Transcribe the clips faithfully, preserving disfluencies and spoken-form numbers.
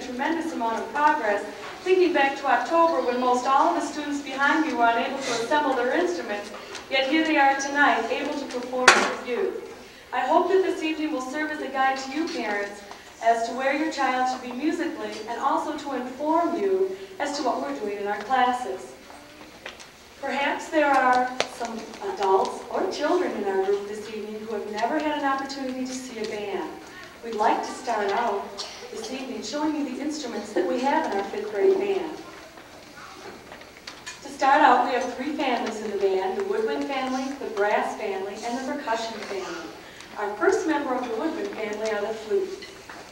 tremendous amount of progress, thinking back to October when most all of the students behind me were unable to assemble their instruments, yet here they are tonight, able to perform with you. I hope that this evening will serve as a guide to you parents as to where your child should be musically, and also to inform you as to what we're doing in our classes. Perhaps there are some adults or children in our group this evening who have never had an opportunity to see a band. We'd like to start out this evening showing you the instruments that we have in our fifth grade band. To start out, we have three families in the band: the woodwind family, the brass family, and the percussion family. Our first member of the woodwind family are the flute,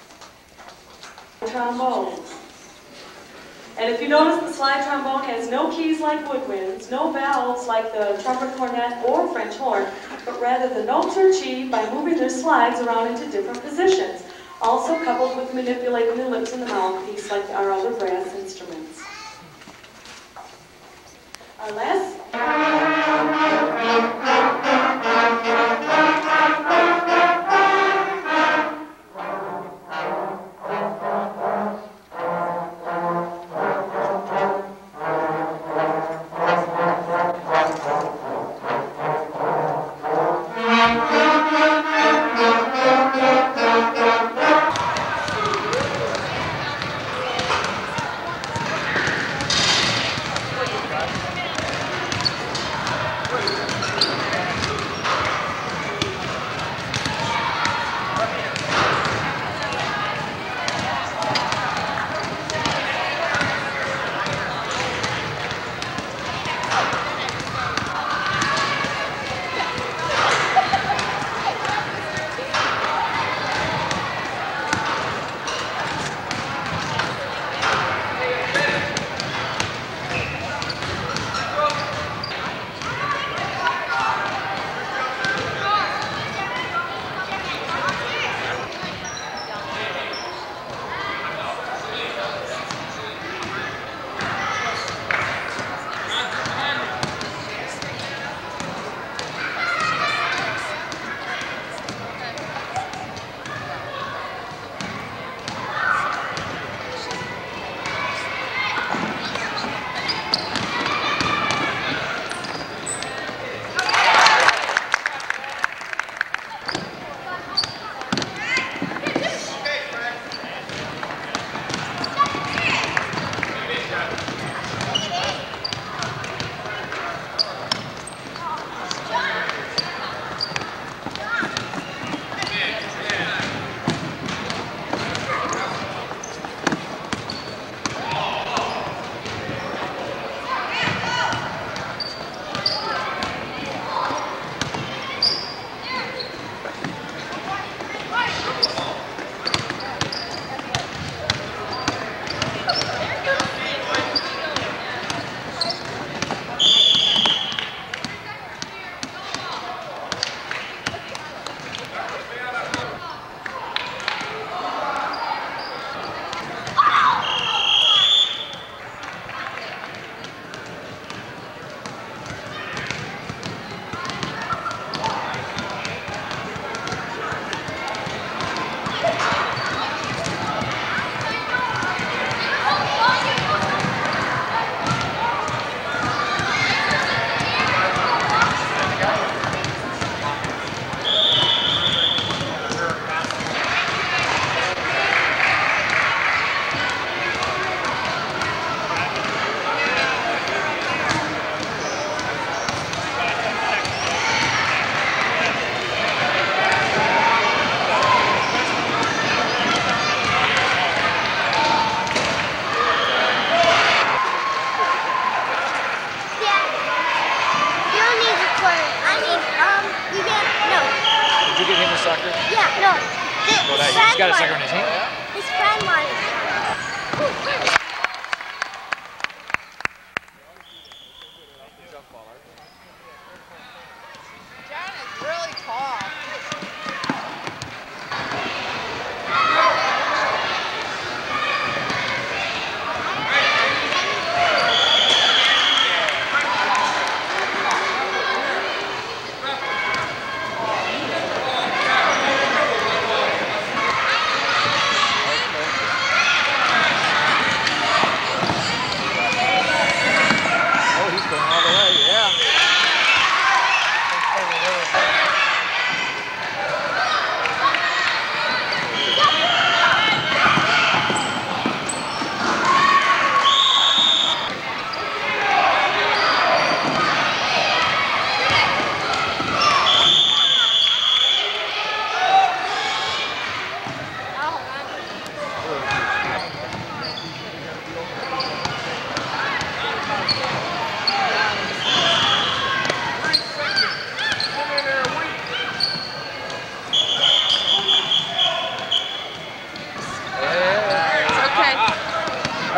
trombone. And if you notice, the slide trombone has no keys like woodwinds, no valves like the trumpet, cornet, or French horn, but rather the notes are achieved by moving their slides around into different positions, also coupled with manipulating the lips and the mouthpiece like our other brass instruments. Our last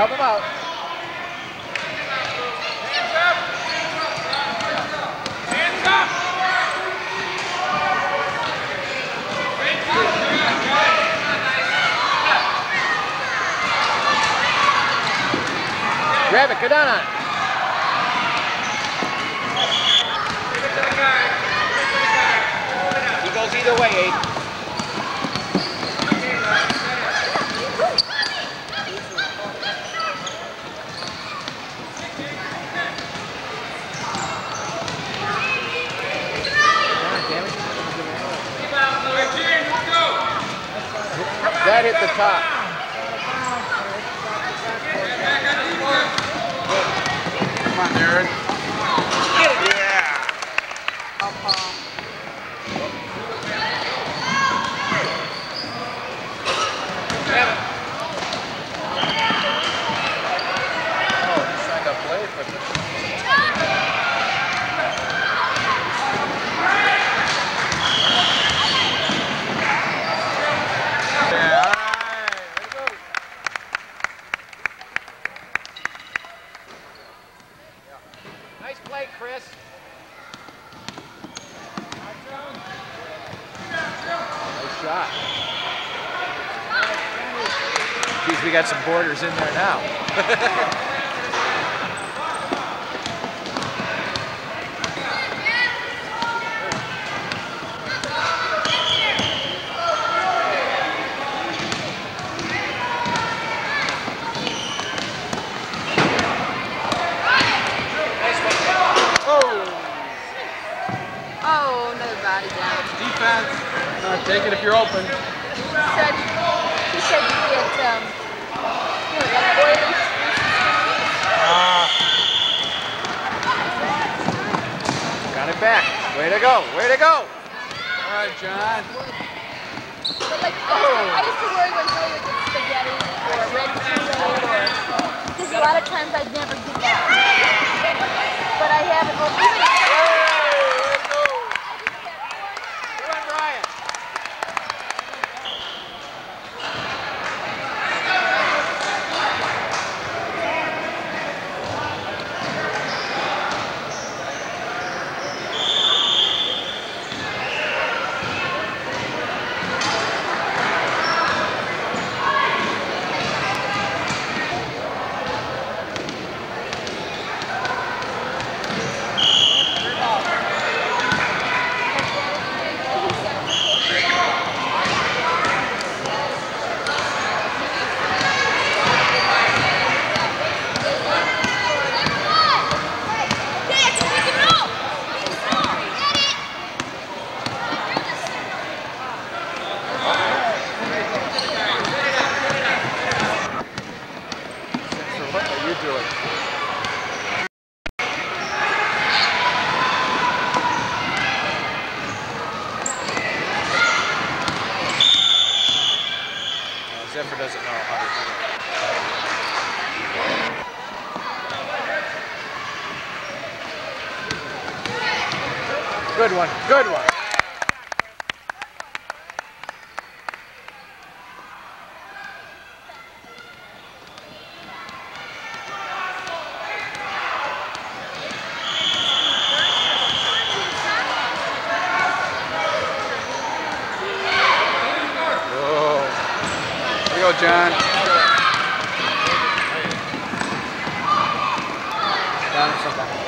Help him out. Hands up! Grab it, go down on it. He goes either way, Aiden. That hit the top. Come on, Darren. Get it. Yeah. Oh, he signed up late for this. Nice play, Chris. Nice shot. Geez, we got some boarders in there now. Oh, another body down. Defense. Uh, take it if you're open. He said, he said you get, um, you know, like boilers. Ah. Got it back. Way to go. Way to go. All right, John. But like, I used to worry when Billy would get spaghetti or red Kool-Aid or, because a lot of times I'd never get that. But I haven't, well, even What are you doing? Well, Zephyr doesn't know how to do that. Good one, good one. Here you go, John. Down and sit back.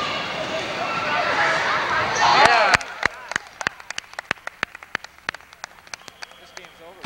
This game's over.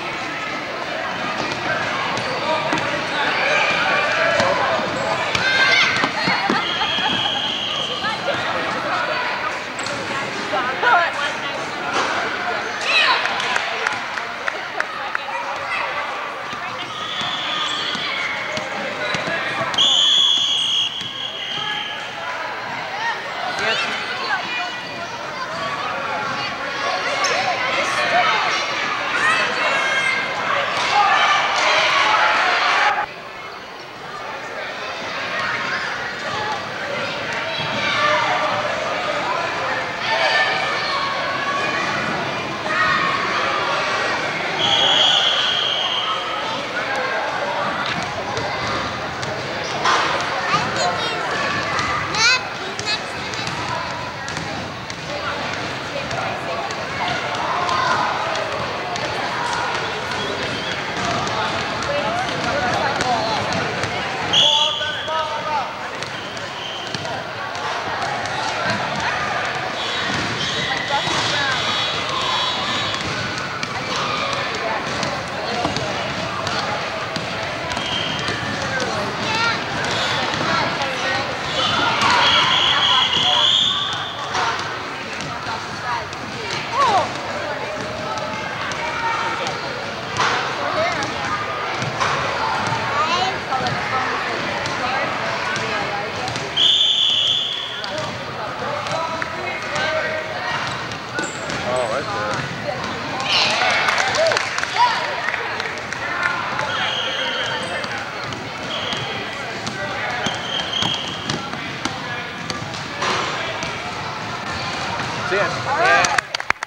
kiss. All right. Yeah.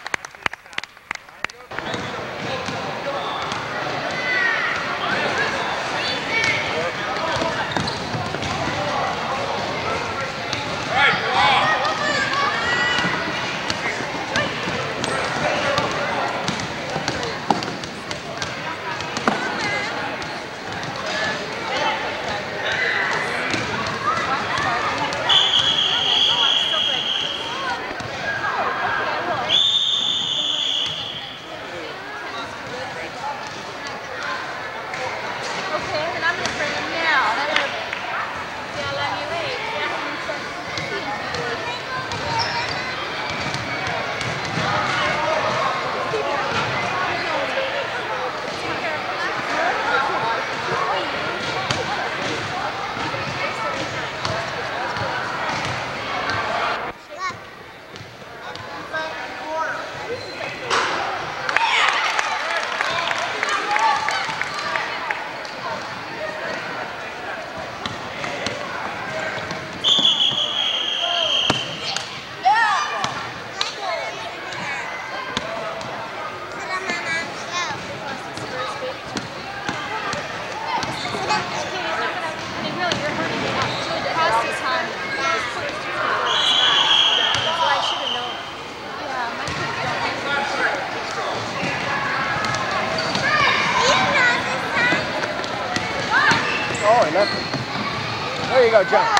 Oh, nothing. There you go, John.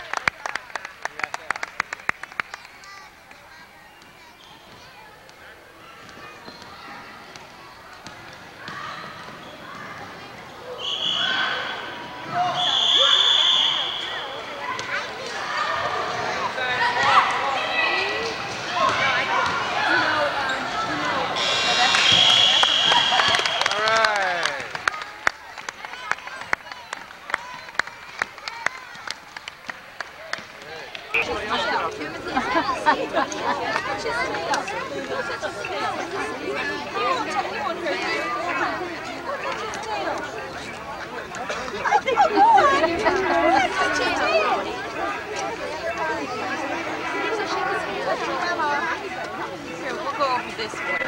Here, we'll go over this way.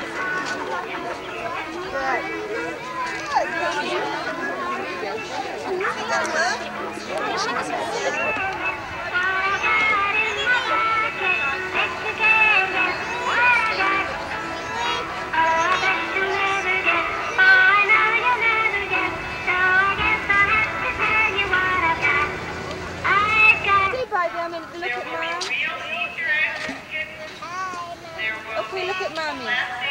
Okay, look at Mommy.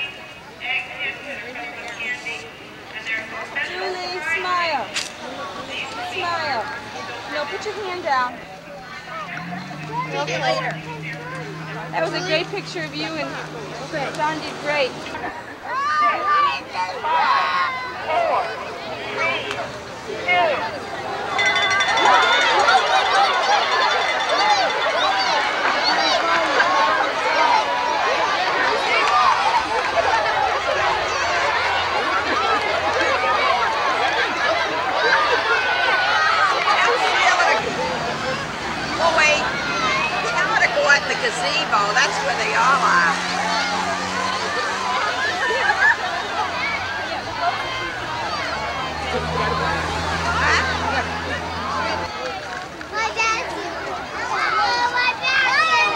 Julie, smile. Smile. No, put your hand down. Okay. Later. That was a great picture of you, and John did great. Four, three, two. The gazebo, that's where they all are. My dad. Oh, my dad.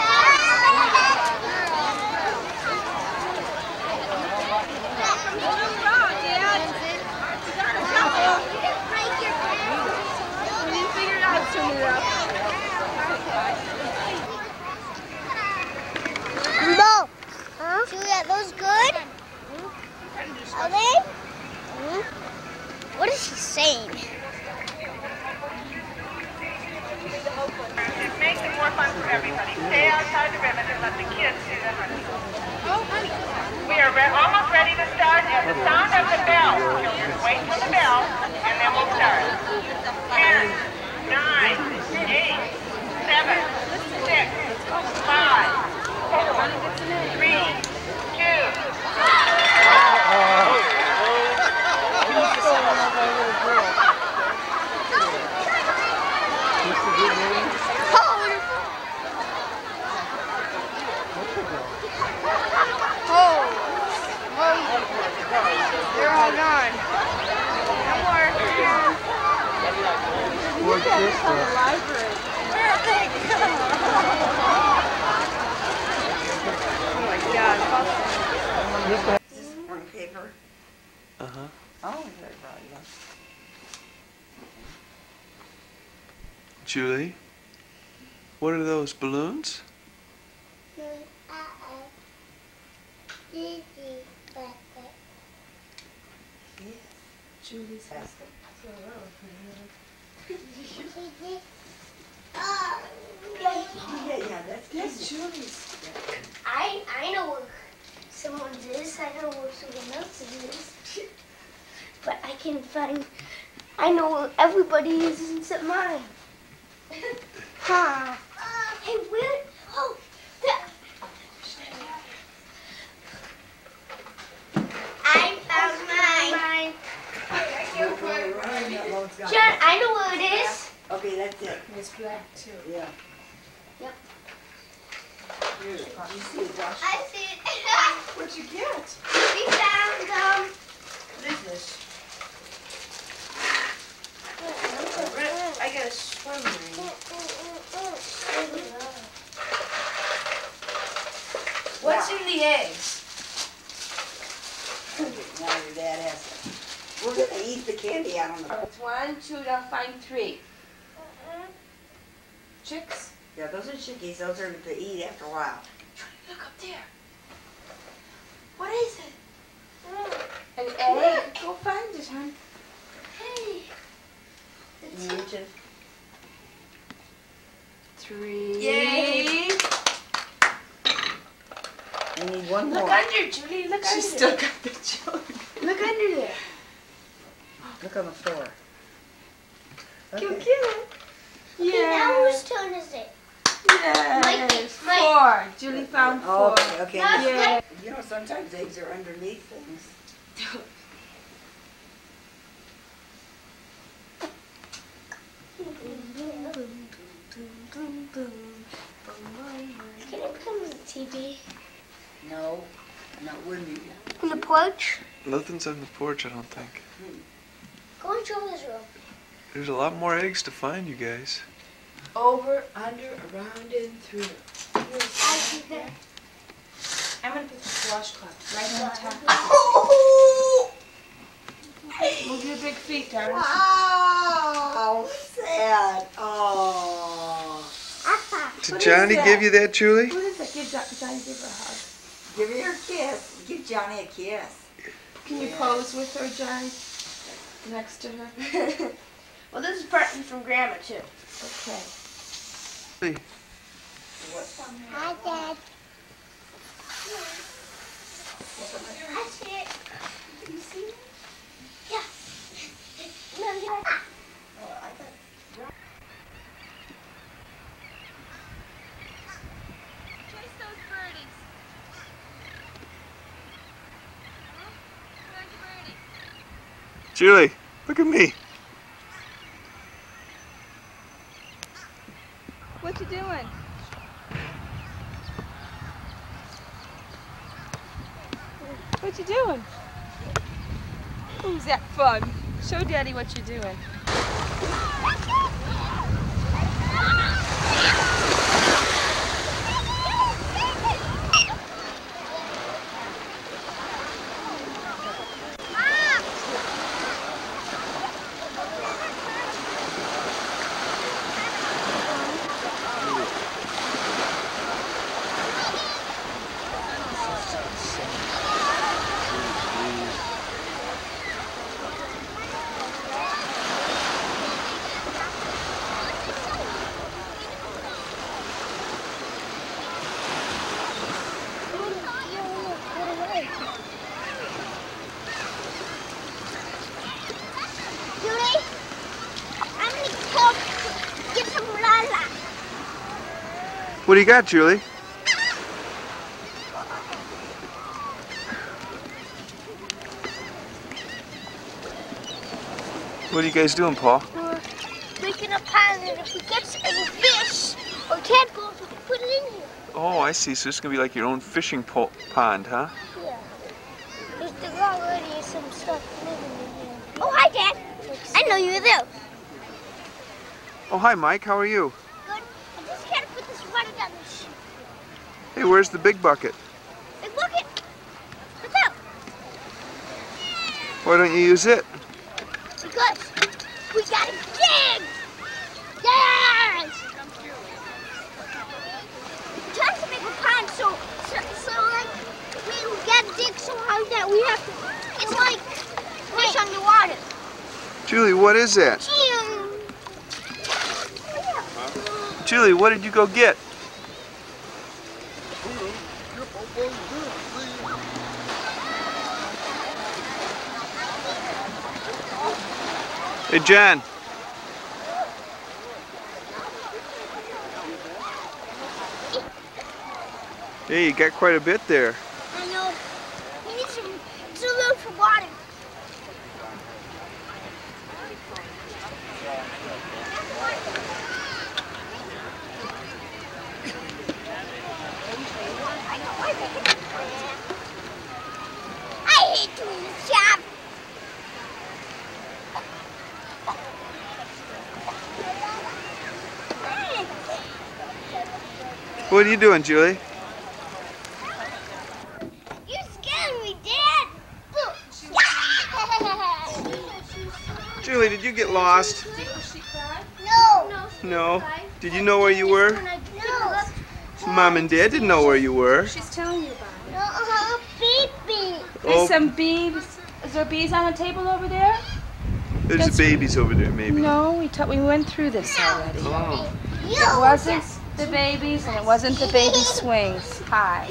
You figured out how to turn it up. No. Huh? Julia, those good? Are they? Hmm? What is she saying? It makes it more fun for everybody. Stay outside the ribbon and let the kids do the hunting. We are re almost ready to start at the sound of the bell. Children, wait for the bell, and then we'll start. Ten, nine, eight, seven, six, five, four, three, two. Oh, Poor did that sister. from the library. Where are they going? Oh my God. Is this morning paper? Uh-huh. Oh, very right, yeah. Julie, what are those, balloons? No, uh-uh. Gigi, but Yes. Julie's husband. Gigi. Oh, Yeah, yeah, that's That's Julie's. I I know where someone's is. I know where someone else's is. But I can find. I know where everybody is except mine. Huh. Hey, where? Oh, that. I found mine. John, I know where it is. Okay, that's it. It's black too. Yeah. Yep. Here, did you see the wash? I see it. What'd you get? We found um. What is this? I got a swim ring. What's in the eggs? Okay, now your dad has it. We're gonna eat the candy out on the. Oh, it's one, two, I'll find three. Chicks? Yeah, those are chickies. Those are to eat after a while. Look up there. What is it? An egg? Go find it, hon. Hey. It's You need to. Three. Yay. I need one Look more. under, Julie. Look under. She's still got the children. Look under there. Look on the floor. Okay. Cute, cute. Okay, now whose turn is it? Yes. Mike. Four. Julie found Oh, four. okay, okay. Now it's Yeah. You know, sometimes eggs are underneath things. Can it come on the T V? No, no, it wouldn't be. On the porch? Nothing's on the porch, I don't think. Go in Joe's room. There's a lot more eggs to find, you guys. Over, under, around, and through. I see that. I'm gonna put the washcloth right on top. Oh! Move your big feet, darling. Wow! Sad. Oh. Did What is Johnny that? give you that, Julie? What is that? Give Johnny, Johnny give her a hug. Give her a kiss. Give Johnny a kiss. Can you pose with her, Johnny? Next to her. Well, this is partly from Grandma, too. Okay. Hey, Hi, Dad. I see it. Can you see it? Yeah. No, yeah. Chase those birdies. Where's the birdie? Julie, look at me. What you doing? What you doing? Who's that fun? Show Daddy what you're doing. Julie, I'm gonna go get some Lala. What do you got, Julie? What are you guys doing, Paul? We're making a pond, and if we get any fish or tadpoles, we can put it in here. Oh, I see. So this is going to be like your own fishing po pond, huh? Yeah. There's, there's already some stuff living in here. Oh, hi, Dad. I know you were there. Oh, hi, Mike. How are you? Good. I just gotta put this water down the chute. Hey, where's the big bucket? Hey, look it. Look out. Why don't you use it? Because we gotta dig. Yes. I'm trying to make a pond so, so, so like we gotta dig so hard that we have to. It's like fish underwater. Julie, what is that? Julie, what did you go get? Hey, Jen. Hey, you got quite a bit there. I know. We need some, some room for water. I hate doing this job. What are you doing, Julie? You scared me, Dad. Julie, did you get lost? No. No. Did you know where you were? No. Mom and Dad didn't know where you were. She's telling you about it. No, uh, baby. There's Oh. some bees. Is there bees on the table over there? There's That's- the babies over there, maybe. No, we ta- we went through this already. Oh. It wasn't the babies and it wasn't the baby swings. Hi.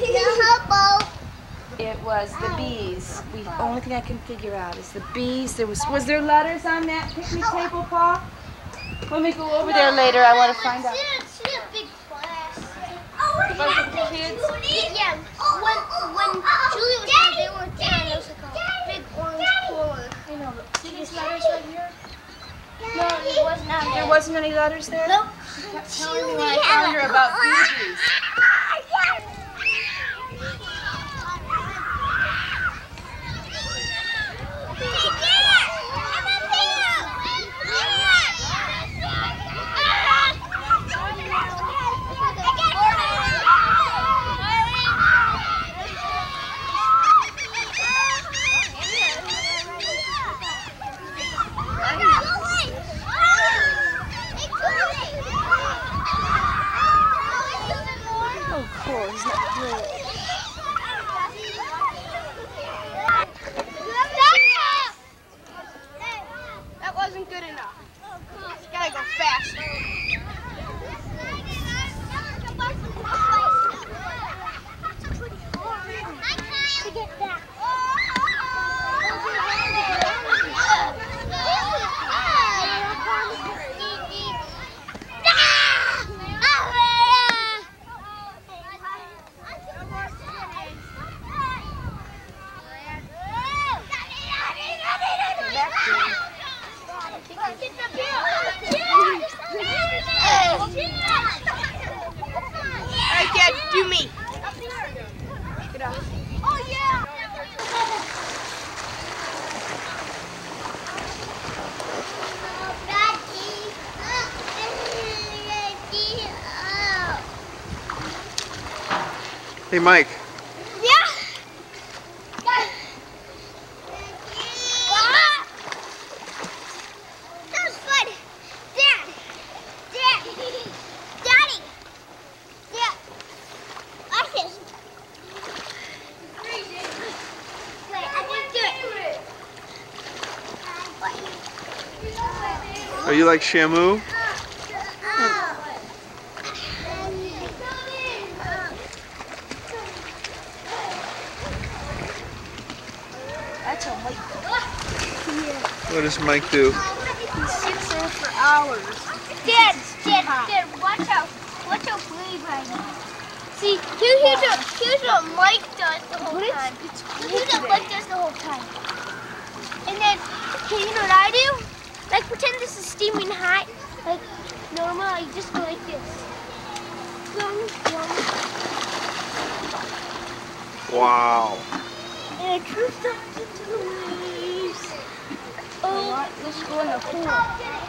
It was the bees. The only thing I can figure out is the bees. There was was there letters on that picnic table, Paul? When we go over there later, I want to find out. She had a big class. About the kids? Yeah, when, when Julie was there, they were there, and there was like a big orange cord. I know, but see these letters right here? No, it was not There there. wasn't any letters there? Nope. She kept telling me when I found her about babies. Oh, cool. He's not doing it. That wasn't good enough. It's gotta go faster. To get back. Alright, Dad, do me. Get off. Oh, yeah. Hey, Mike. Yeah. That was fun. Dad. Dad. Daddy. Dad. Watch this. Wait, I didn't do it. Are you like Shamu? That's a white. What does Mike do? He sits there for hours. Dad, Dad, Dad, watch out. Watch out, play by me. See, here, here's, what, here's what Mike does the whole time. Here's what Mike does the whole time. And then, okay, you know what I do? Like, pretend this is steaming hot. Like, normal, I just go like this. Wow. And it drifts up into the waves. Oh, Let's go in the pool.